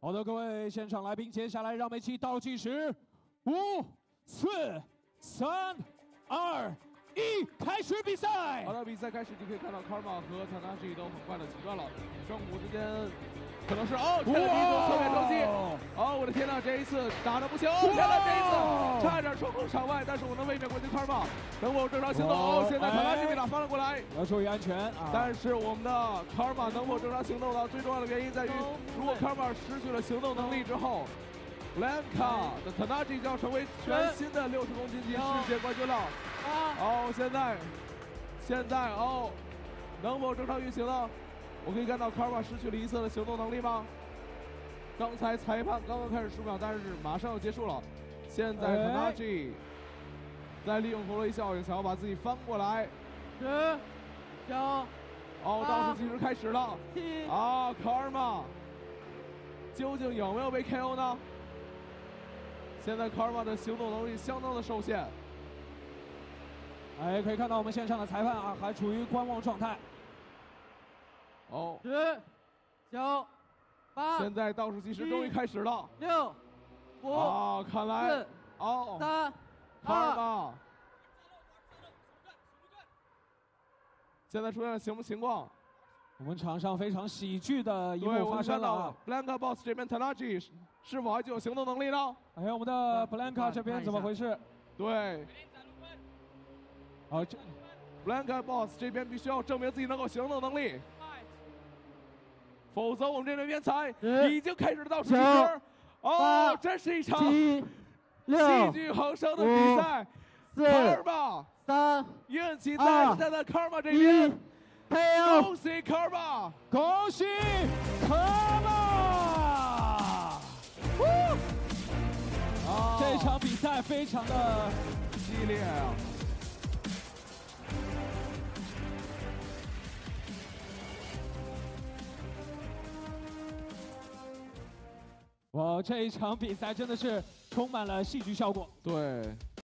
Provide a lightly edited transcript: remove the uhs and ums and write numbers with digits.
好的，各位现场来宾，接下来让我们一起倒计时，5、4、3、2、1，开始比赛。 好的，比赛开始，你可以看到卡尔玛和Taanaji都很快的起转了，正午之间。 可能是天呐，第一次侧面撞击，我的天呐，这一次打得不行，天呐，这一次差点冲出场外，但是我能卫冕冠军卡尔玛能否正常行动？现在Taanaji被打翻了过来， 要注意安全啊！ 但是我们的卡尔玛能否正常行动呢？最重要的原因在于，如果卡尔玛失去了行动能力之后，Blanka 的Taanaji将成为全新的60公斤级世界冠军了。现在能否正常运行呢？ 我可以看到卡尔玛失去了一侧的行动能力吗？刚才裁判刚刚开始10秒，但是马上要结束了。现在Taanaji在利用弗洛伊效应，想要把自己翻过来。 10、9、 倒数计时开始了。卡尔玛究竟有没有被 KO 呢？现在卡尔玛的行动能力相当的受限。 可以看到我们线上的裁判啊，还处于观望状态。 10、9、8， 现在倒数计时终于开始了。 6、5， 看来 3、 卡尔玛现在出现了什么情况？ 我们场上非常喜剧的一幕发生了啊 ！Blanka Botz 这边Taanaji是否还具有行动能力呢？ 还有我们的 Blanka 这边怎么回事？ 对，Blanka Botz 这边必须要证明自己能够行动能力。 否则，我们这边边裁已经开始了倒数计时。这是一场戏剧横生的比赛。卡尔玛 3、 运气再次站在卡尔玛这边。恭喜卡尔玛！ 恭喜卡尔玛！这场比赛非常的激烈啊！ 哇，这一场比赛真的是充满了戏剧效果。 对。